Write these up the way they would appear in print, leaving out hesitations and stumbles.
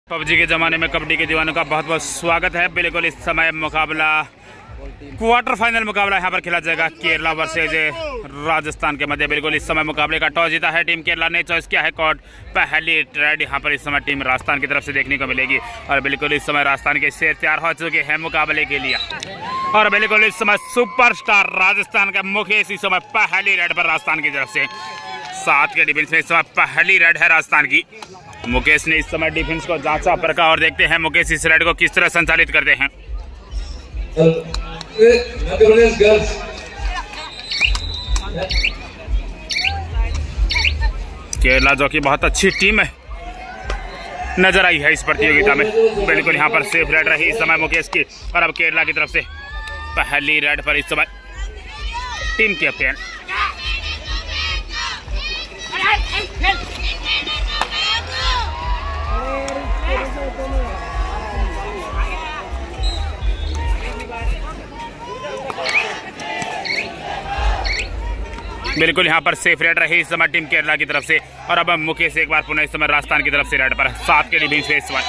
PUBG के ज़माने में कबड्डी के दीवानों का बहुत बहुत स्वागत है। बिल्कुल इस समय मुकाबला क्वार्टर फाइनल मुकाबला यहाँ पर खेला जाएगा केरला वर्सेज राजस्थान के मध्य। बिल्कुल इस समय मुकाबले का टॉस जीता है टीम केरला ने, चॉइस किया है कॉर्ड पहली रेड। यहाँ पर इस समय टीम राजस्थान की तरफ से देखने को मिलेगी और बिल्कुल इस समय राजस्थान के शेर तैयार हो चुके हैं मुकाबले के लिए। और बिल्कुल इस समय सुपरस्टार राजस्थान का मुकेश इस समय पहली रेड पर राजस्थान की तरफ से 7 के डिफेंस में इस समय पहली रेड है राजस्थान की। मुकेश ने इस समय डिफेंस को जांचा परखा और देखते हैं मुकेश इस रेड को किस तरह संचालित करते हैं। केरला जो कि बहुत अच्छी टीम है नजर आई है इस प्रतियोगिता में। बिल्कुल यहाँ पर सेफ रेड रही इस समय मुकेश की और अब केरला की तरफ से पहली रेड पर इस समय टीम कैप्टन बिल्कुल यहाँ पर सेफ रेड रही इस समय टीम केरला की तरफ से। और अब मुकेश एक बार पुनः इस समय राजस्थान की तरफ से रेड पर 7 के डिफेंस में इस समय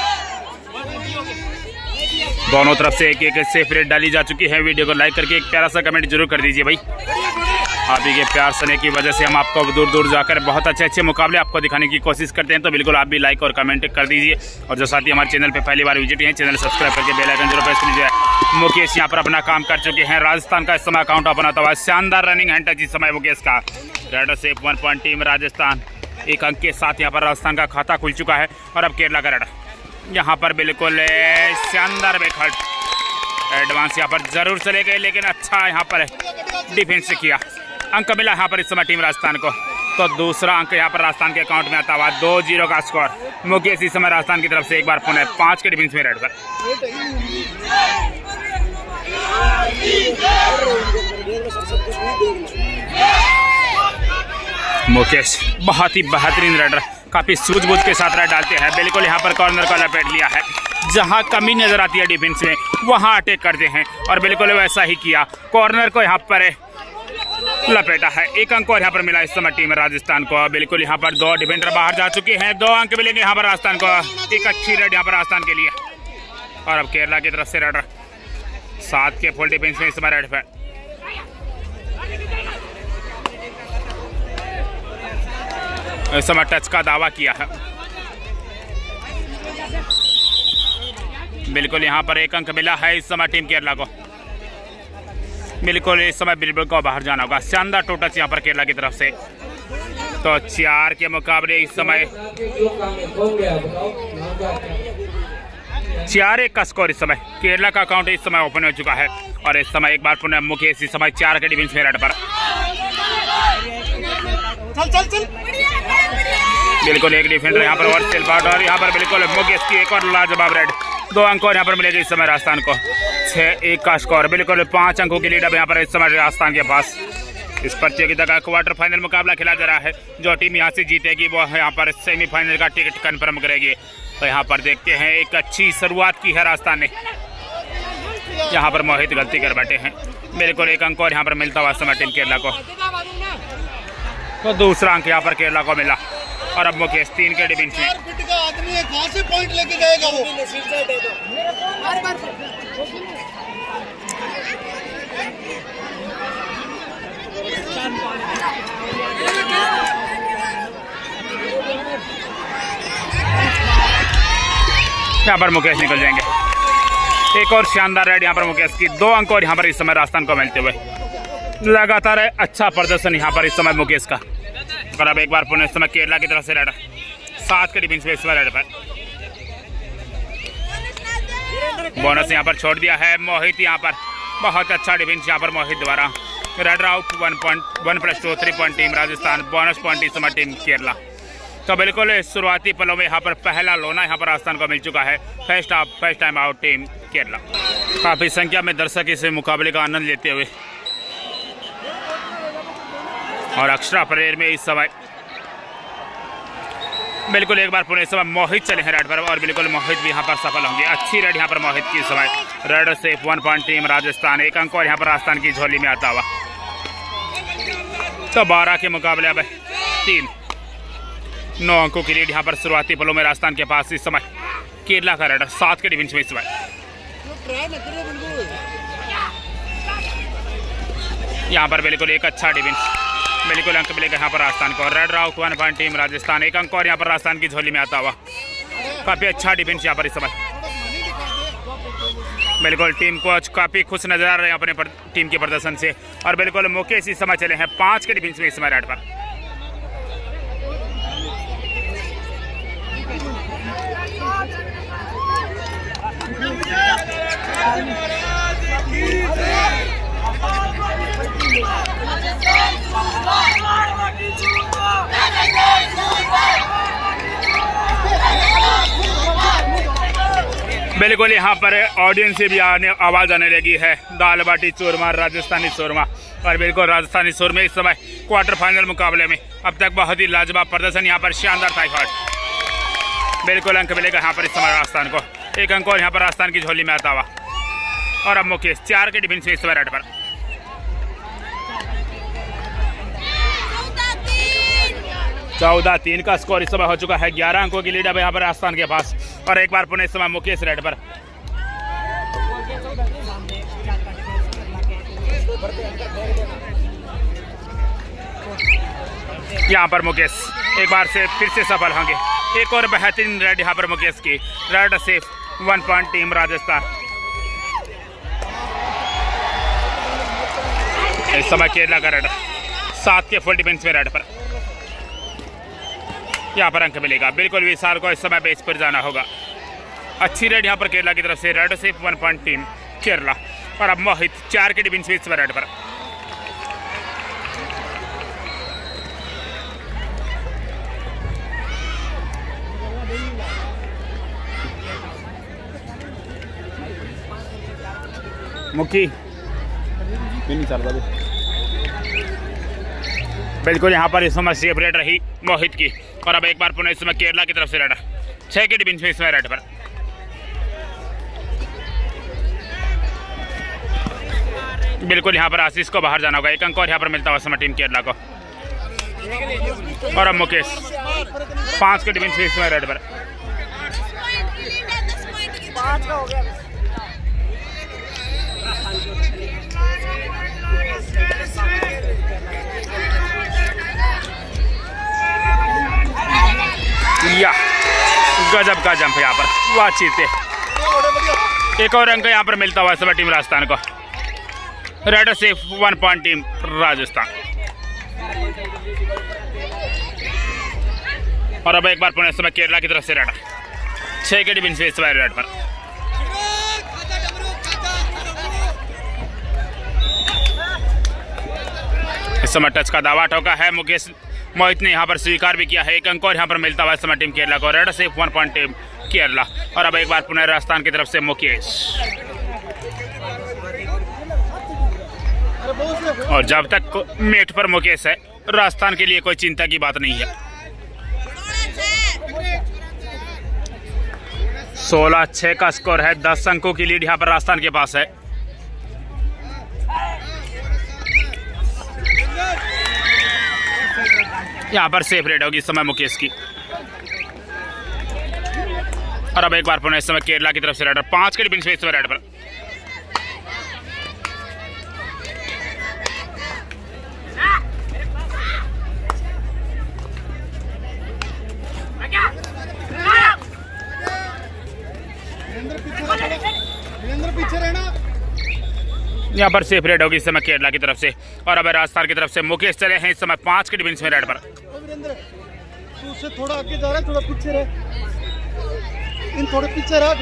दोनों तरफ से एक एक सेफ रेड डाली जा चुकी है। वीडियो को लाइक करके एक प्यारा सा कमेंट जरूर कर दीजिए भाई। आप ही के प्यार सने की वजह से हम आपको दूर दूर जाकर बहुत अच्छे मुकाबले आपको दिखाने की कोशिश करते हैं, तो बिल्कुल आप भी लाइक और कमेंट कर दीजिए। और जो साथी हमारे चैनल पे पहली बार विजिट हैं चैनल सब्सक्राइब करके बेल आइकन जरूर प्रेस कीजिए। मुकेश यहाँ पर अपना काम कर चुके हैं। राजस्थान का इस समय अकाउंट ओपन होता हुआ शानदार रनिंग हैंड टच इस समय मुकेश का। रेड से 1 पॉइंट टीम राजस्थान 1 अंक के साथ यहाँ पर राजस्थान का खाता खुल चुका है। और अब केरला का रेड यहाँ पर बिल्कुल शानदार बैकहट एडवांस यहाँ पर जरूर चले गए, लेकिन अच्छा यहाँ पर डिफेंस से किया। अंक मिला यहाँ पर इस समय टीम राजस्थान को, तो दूसरा अंक यहाँ पर राजस्थान के अकाउंट में आता हुआ 2-0 का स्कोर। मुकेश इस समय राजस्थान की तरफ से एक बार पुनः 5 के डिफेंस में रेड पर। मुकेश बहुत ही बेहतरीन रेडर, काफी सूझबूझ के साथ रेड डालते हैं। बिल्कुल यहाँ पर कॉर्नर को लपेट लिया है, जहां कमी नजर आती है डिफेंस में वहां अटैक करते हैं और बिल्कुल वैसा ही किया। कॉर्नर को यहाँ पर लपेटा है, 1 अंक और यहाँ पर मिला इस समय टीम राजस्थान को। बिल्कुल यहाँ पर 2 डिफेंडर बाहर जा चुके हैं, 2 अंक मिलेंगे यहाँ पर राजस्थान को। एक अच्छी रेड यहाँ पर राजस्थान के लिए। और अब केरला की तरफ से रेडर 7 के फुल डिफेंस में इस समय रेड पे। इस समय टच का दावा किया है। बिल्कुल यहाँ पर 1 अंक मिला है इस समय टीम केरला को। बिल्कुल इस समय बिल्कुल को बाहर जाना होगा। शानदार टू टच यहाँ पर केरला की तरफ से। तो 4 के मुकाबले इस समय 4-1 का स्कोर इस समय केरला का अकाउंट इस समय ओपन हो चुका है। और इस समय एक बार पुनः मुकेश इस समय 4 के डिफेंस में रेड पर। बिल्कुल एक डिफेंडर यहाँ पर वर्सेल बाट और यहाँ पर बिल्कुल मुकेश की एक और लाजवाब रेड। 2 अंक और यहाँ पर मिलेगी इस समय राजस्थान को। 6-1 का स्कोर। बिल्कुल 5 अंकों की लीड अब यहाँ पर इस समय राजस्थान के पास। इस प्रतियोगिता का क्वार्टर फाइनल मुकाबला खेला जा रहा है। जो टीम यहाँ से जीतेगी वो यहाँ पर सेमीफाइनल का टिकट कंफर्म करेगी। तो यहाँ पर देखते हैं एक अच्छी शुरुआत की है राजस्थान ने। यहाँ पर मोहित गलती कर बैठे हैं। बिल्कुल 1 अंक और यहाँ पर मिलता हुआ समय टीम केरला को। तो दूसरा अंक यहाँ पर केरला को मिला। और अब मुकेश 3 के डिफेंस में। आदमी है, कहां से पॉइंट लेके जाएगा वो? यहाँ पर मुकेश निकल जाएंगे। एक और शानदार रेड यहाँ पर मुकेश की। 2 अंक और यहाँ पर इस समय राजस्थान को मिलते हुए। लगातार अच्छा प्रदर्शन यहाँ पर इस समय मुकेश का। और अब एक बार पुनः इस समय केरला की तरफ से रेड 7 के डिफेंस में इस समय रेड पर। बोनस यहाँ पर छोड़ दिया है मोहित। यहाँ पर बहुत अच्छा डिफेंस यहाँ पर मोहित द्वारा। Raid out 1+2 3 point team Rajasthan. Bonus point इस समय टीम केरला। तो बिल्कुल शुरुआती पलों में यहाँ पर पहला लोना यहाँ पर राजस्थान को मिल चुका है। First time out team Kerala. काफी संख्या में दर्शक इस मुकाबले का आनंद लेते हुए और एक्स्ट्रा परेड में इस समय बिल्कुल एक बार पुणे इस समय मोहित चले हैं रेड पर। और बिल्कुल मोहित भी यहाँ पर सफल होंगे। अच्छी रेड यहाँ पर मोहित की समय। रेड से 1 पॉइंट टीम राजस्थान। 1 अंक और यहाँ पर राजस्थान की झोली में आता हुआ। तो 12 के मुकाबले अब 9 अंकों की लीड यहाँ पर शुरुआती पलों में राजस्थान के पास इस समय केरला का रेडर 7 के डिफेंस में इस बार। यहाँ पर बिल्कुल एक अच्छा डिफेंस, बिल्कुल अंक मिलेगा यहाँ पर राजस्थान को। Raid out 1 point team Rajasthan, एक अंक और यहाँ पर राजस्थान की झोली में आता हुआ। काफ़ी अच्छा डिफेंस यहाँ पर इस समय। बिल्कुल टीम कोच काफ़ी खुश नजर आ रहे हैं अपने टीम के प्रदर्शन से। और बिल्कुल मुकेश इस समय चले हैं 5 के डिफेंस में इस समय रेड पर। बिल्कुल यहाँ पर ऑडियंस से भी आवाज़ आने लगी है, दाल बाटी चूरमा, राजस्थानी चूरमा। और बिल्कुल राजस्थानी चूरमा इस समय क्वार्टर फाइनल मुकाबले में अब तक बहुत ही लाजवाब प्रदर्शन, यहाँ पर शानदार था। बिल्कुल अंक मिलेगा यहाँ पर इस समय राजस्थान को, एक अंक और यहाँ पर राजस्थान की झोली में आता हुआ। और अब मुकेश 4 के डिफेंस में इस समय रेड पर। 14-3 का स्कोर इस समय हो चुका है। 11 अंकों की लीड अब यहाँ पर राजस्थान के पास। और एक बार पुनः इस समय मुकेश रेड पर। यहाँ पर मुकेश एक बार से फिर से सफल होंगे। एक और बेहतरीन रेड यहाँ पर मुकेश की। Raid safe 1 point team Rajasthan. इस समय केरला का रेड 7 के फुल डिफेंस में रेड पर। यहाँ पर अंक मिलेगा। बिल्कुल विशाल को इस समय बेस पर जाना होगा। अच्छी रेड यहाँ पर केरला की तरफ से। रेड सिर्फ 1 पॉइंट टीम केरला। और अब मोहित 4 के डिफेंस में इस समय रेड पर। मुक्की बिल्कुल यहाँ पर इस समय सेफ रेड रही मोहित की। और अब एक बार पुनः इस समय केरला की तरफ से रेड 6 के डिफेंस में इस समय रेड पर। बिल्कुल यहाँ पर आशीष को बाहर जाना होगा। एक अंक और यहाँ पर मिलता हुआ समय टीम केरला को। और अब मुकेश 5 के डिफेंस में इस समय रेड पर। या गजब का जंप यहाँ पर, वाह चीते। एक और अंक यहाँ पर मिलता हुआ समय टीम राजस्थान को। रेड से 1 पॉइंट टीम राजस्थान। और अब एक बार पुनः समय केरला की तरफ से रेड 6 के डिफेंस में इस बार रेड पर। इस समय टच का दावा ठोका है मुकेश। मोहित ने यहाँ पर स्वीकार भी किया है। एक अंक और यहाँ पर मिलता हुआ इस समय टीम केरला को। रेड से 1 पॉइंट टीम केरला। और अब एक बार पुनः राजस्थान की तरफ से मुकेश। और जब तक मेट पर मुकेश है, राजस्थान के लिए कोई चिंता की बात नहीं है। 16-6 का स्कोर है। 10 अंकों की लीड यहाँ पर राजस्थान के पास है। यहाँ पर सेफ रेड होगी इस समय मुकेश की। और अब एक बार पुनः इस समय केरला की तरफ से रेडर 5 के डिफेंस में इस समय रेड पर। यहाँ पर सेफ रेड होगी इस समय केरला की तरफ से। और अब राजस्थान की तरफ से मुकेश चले हैं इस समय 5 के डिफेंस में रेड पर। उससे थोड़ा आगे जा रहा है, थोड़ा पीछे रहे, इन थोड़े पीछे रह।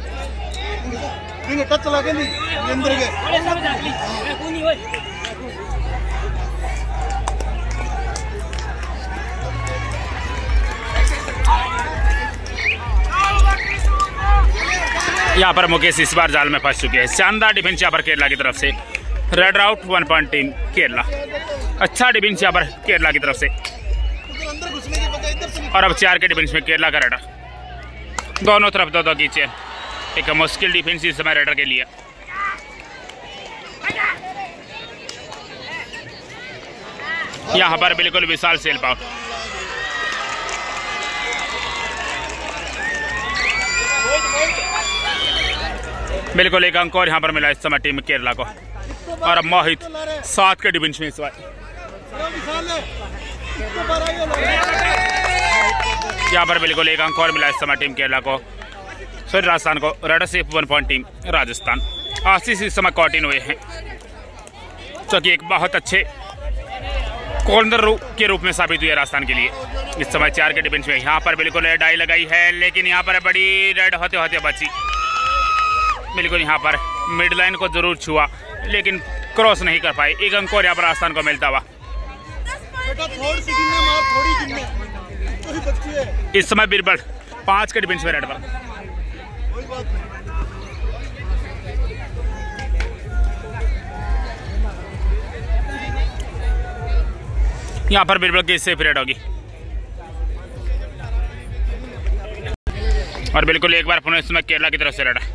टच चला के नहीं अंदर गए। यहाँ पर मुकेश इस बार जाल में फंस चुके हैं। शानदार डिफेंस यहाँ पर केरला की तरफ से। Raid out 1 point team Kerala. अच्छा डिफेंस यहाँ पर केरला की तरफ से। और अब 4 के डिफेंस में केरला का रेडर। दोनों तरफ दो खींचे। एक मुश्किल डिफेंस इस समय रेडर के लिए। यहाँ पर बिल्कुल विशाल सेल्फ आउट। बिल्कुल एक अंक और यहाँ पर मिला इस समय टीम केरला को। और अब मोहित 7 के डिफेंस में इस बार यहाँ पर बिल्कुल एक अंक और मिला इस समय टीम केरला को। सॉरी राजस्थान को। Raider safe 1 point team Rajasthan. Ashish इस समय कॉटिन हुए हैं जो कि एक बहुत अच्छे कॉर्नर के रूप में साबित हुए राजस्थान के लिए। इस समय 4 के डिफेंस में यहाँ पर बिल्कुल रेड आई लगाई है, लेकिन यहाँ पर बड़ी रेड होते होते बची। बिल्कुल यहाँ पर मिड लाइन को जरूर छुआ लेकिन क्रॉस नहीं कर पाए। एक अंक और यहाँ पर राजस्थान को मिलता हुआ। इस समय बीरबल 5 के डिफेंस में रेड पर। यहाँ पर बीरबल की सेफ रेड होगी। और बिल्कुल एक बार पुनः इस समय केरला की तरफ से रेड।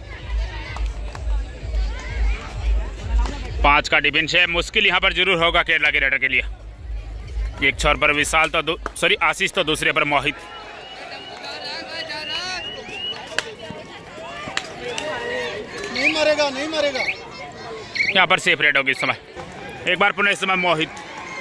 5 का डिफेंस है, मुश्किल यहाँ पर जरूर होगा केरला के रेडर के लिए। एक छोर पर विशाल तो सॉरी आशीष तो दूसरे पर मोहित। नहीं मारेगा, नहीं मारेगा। यहाँ पर सेफ रेड होगी इस समय। एक बार पुनः इस समय मोहित।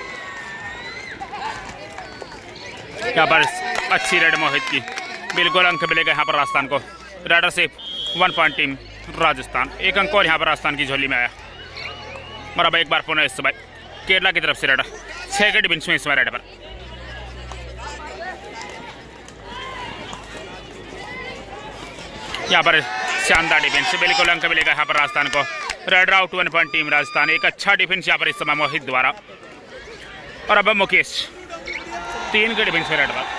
यहाँ पर अच्छी रेड मोहित की। बिल्कुल अंक मिलेगा यहाँ पर राजस्थान को। Raider safe 1 point team Rajasthan. एक अंक और यहाँ पर राजस्थान की झोली में आया। और अब एक बार पुनः इस समय केरला की तरफ से रेडर 6 के डिफेंस में इस समय रेड पर। यहाँ पर शानदार डिफेंस। बिल्कुल अंक मिलेगा यहाँ पर राजस्थान को। Raider out 1 point team Rajasthan. एक अच्छा डिफेंस यहाँ पर इस समय मोहित द्वारा। और अब मुकेश 3 के डिफेंस में रेड पर।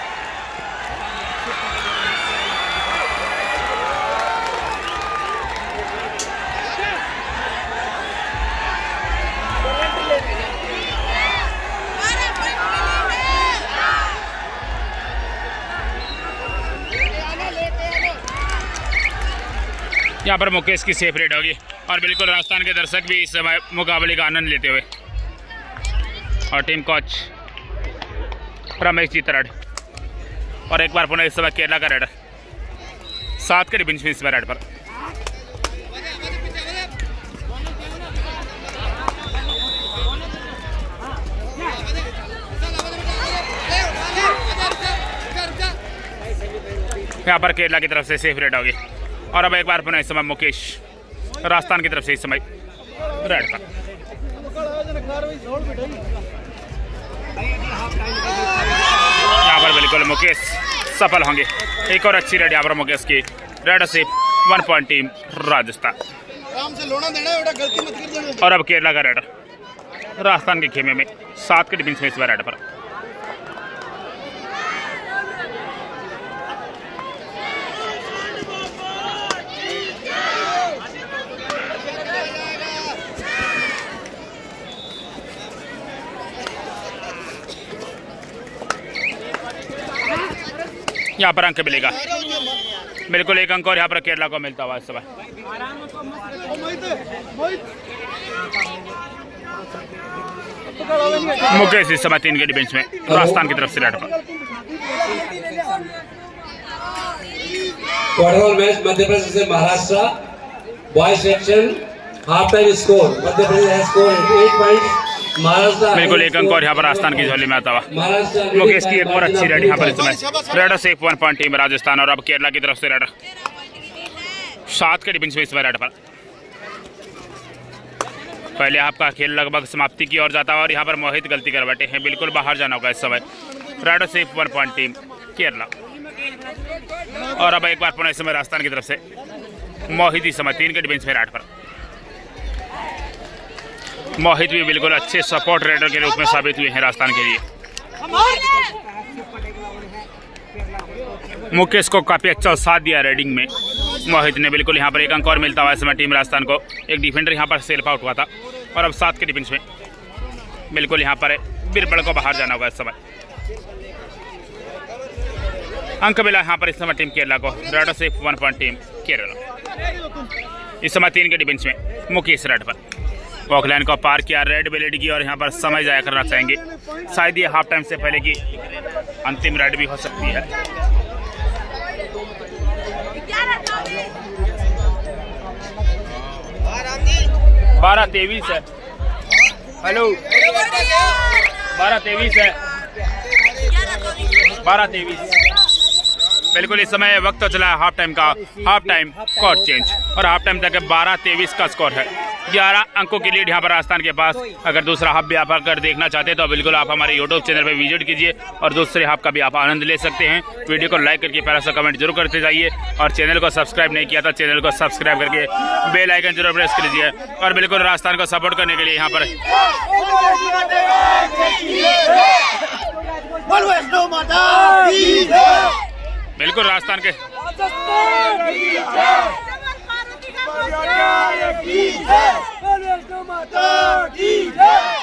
यहाँ पर मुकेश की सेफ रेड होगी। और बिल्कुल राजस्थान के दर्शक भी इस समय मुकाबले का आनंद लेते हुए। और टीम कोच रमेश जी तरड़। और एक बार पुनः इस समय केरला का रेडर 7 के डिफेंस में इस समय रेड पर। यहाँ पर केरला की तरफ से सेफ रेड होगी। और अब एक बार पुनः इस समय मुकेश राजस्थान की तरफ से इस समय रेड पर। यहाँ पर बिल्कुल मुकेश सफल होंगे। एक और अच्छी रेड यहाँ पर मुकेश की। Raid safe 1 point team Rajasthan. और अब केरला का रेडर राजस्थान के खेमे में 7 के डिफेंस में इस बार रेड पर। यहाँ पर अंक मिलेगा। बिल्कुल एक अंक और यहाँ पर केरला को मिलता हुआ इस समय। मुकेश इस समय 3 के डिफेंस में राजस्थान की तरफ से रेड पर। क्वार्टर मैच मध्य प्रदेश से Maharashtra boys section half time score Madhya Pradesh has scored 8 points. बिल्कुल एक अंक और यहाँ पर राजस्थान की झोली में आता हुआ। मुकेश की एक और अच्छी रेड यहाँ पर इस समय। Raider safe 1 point team Rajasthan. और अब केरला की तरफ से रेडर 7 के डिफेंस में इस रेड पर। पहले आपका खेल लगभग समाप्ति की ओर जाता है और यहाँ पर मोहित गलती कर बैठे हैं। बिल्कुल बाहर जाना होगा इस समय। Raider safe 1 point team Kerala. और अब एक बार पुनः इस समय राजस्थान की तरफ से मोहित इस समय 3 के डिफेंस में रेड पर। मोहित भी बिल्कुल अच्छे सपोर्ट रेडर के रूप में साबित हुए हैं राजस्थान के लिए। मुकेश को काफी अच्छा साथ दिया रेडिंग में मोहित ने। बिल्कुल यहाँ पर एक अंक और मिलता हुआ इस समय टीम राजस्थान को। एक डिफेंडर यहाँ पर सेल्फ आउट हुआ था। और अब 7 के डिफेंस में बिल्कुल यहाँ पर बीरबल को बाहर जाना होगा इस समय। अंक मिला यहाँ पर इस समय टीम केरला को। Raider safe 1 point team Kerala. इस समय 3 के डिफेंस में मुकेश रेड पर। ऑकलैंड को पार किया रेड बेलेट की। और यहाँ पर समय जाया करना चाहेंगे। शायद ये हाफ टाइम से पहले की अंतिम रेड भी हो सकती है। 12-23 है। हेलो 12-23 है। 12-23 बिल्कुल। इस समय वक्त तो चला है हाफ टाइम का। हाफ टाइम स्कोर चेंज और हाफ टाइम तक 12-23 का स्कोर है। 11 अंकों की लीड यहाँ पर राजस्थान के पास। अगर दूसरा हाफ भी आप अगर देखना चाहते हैं तो बिल्कुल आप हमारे यूट्यूब चैनल पर विजिट कीजिए और दूसरे हाफ का भी आप आनंद ले सकते हैं। वीडियो को लाइक करके प्यारा सा कमेंट जरूर करते जाइए और चैनल को सब्सक्राइब नहीं किया तो चैनल को सब्सक्राइब करके बेल आइकन जरूर प्रेस कर लीजिए। और बिल्कुल राजस्थान को सपोर्ट करने के लिए यहाँ पर बिल्कुल राजस्थान के की